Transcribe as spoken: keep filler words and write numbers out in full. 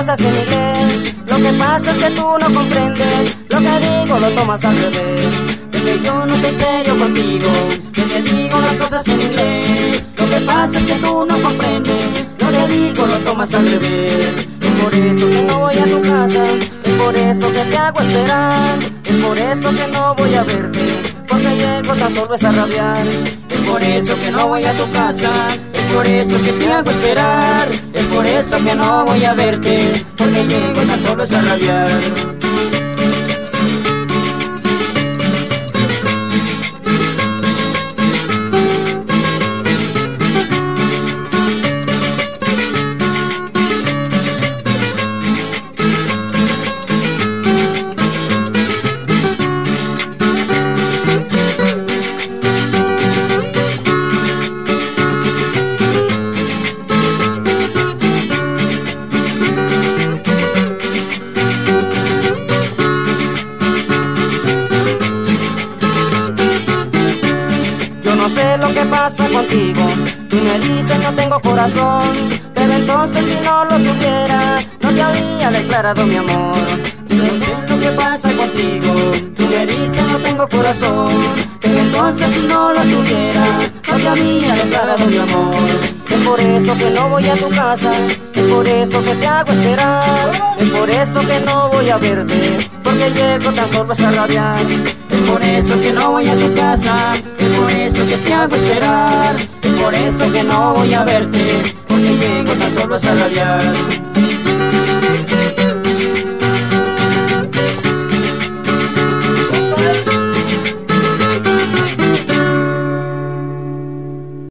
cosas en inglés. Lo que pasa es que tú no comprendes. Lo que digo lo tomas al revés. De que yo no estoy serio contigo, que te digo las cosas en inglés. Lo que pasa es que tú no comprendes. Lo que digo lo tomas al revés. Es por eso que no voy a tu casa, es por eso que te hago esperar. Es por eso que no voy a verte, porque llego tan solo es a rabiar. Es por eso que no voy a tu casa, es por eso que te hago esperar. Es por eso que no voy a verte, porque llego tan solo es a rabiar. No sé lo que pasa contigo, tú me dices no tengo corazón, pero entonces si no lo tuviera, no te habría declarado mi amor. No sé lo que pasa contigo, tú me dices no tengo corazón, pero entonces si no lo tuviera, no te habría declarado mi amor. Es por eso que no voy a tu casa, es por eso que te hago esperar, es por eso que no voy a verte, porque llego tan solo a rabiar. Es por eso que no voy a tu casa, es por eso que te hago esperar. Es por eso que no voy a verte, porque llego tan solo a rabiar.